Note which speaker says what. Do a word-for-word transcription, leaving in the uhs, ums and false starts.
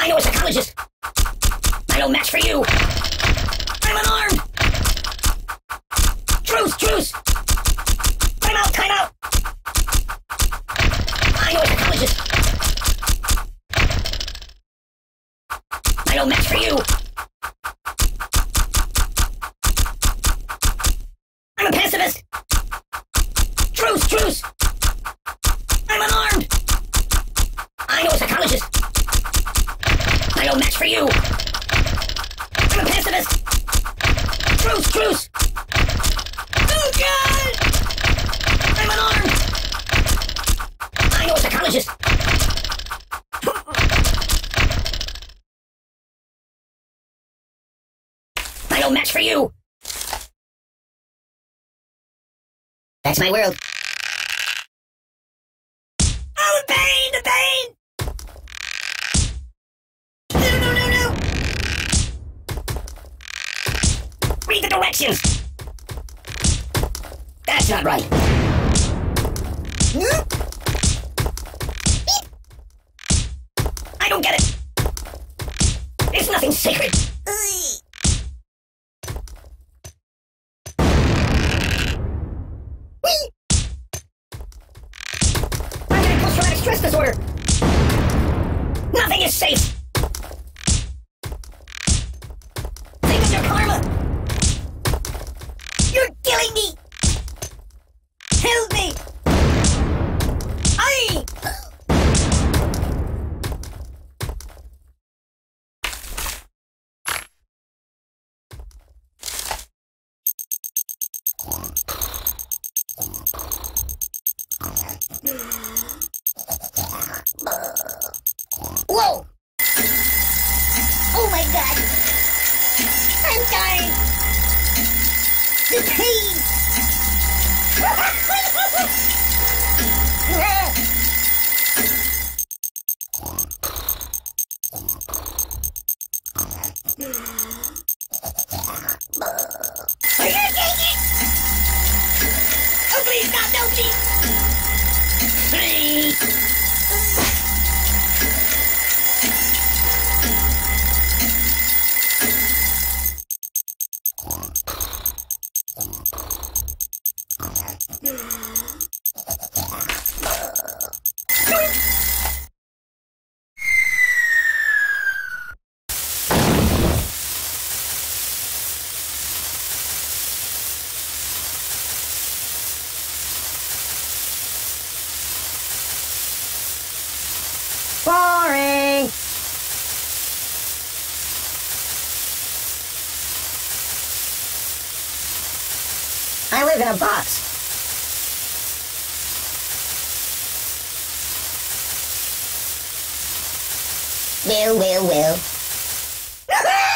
Speaker 1: I know a psychologist. I know match for you. I'm unarmed. Truce, truce. Time out, time out. I know a psychologist. I know match for you. I'm a pacifist. Truce, truce. I'm unarmed. I know a psychologist. I know match for you. I'm a pacifist. Truce, truce. Oh, God! I'm unarmed. I know a psychologist. I know match for you. That's my world. Oh, the pain, the pain! No, no, no, no! Read the directions! That's not right. I don't get it. There's nothing sacred. I'm getting post-traumatic stress disorder. Nothing is safe. Think of your karma. You're killing me. Help me. I. Whoa! Oh my God! I'm dying! The pain! Are you taking it? Oh please, not no please! Please! Boring! I live in a box. Well, well, well.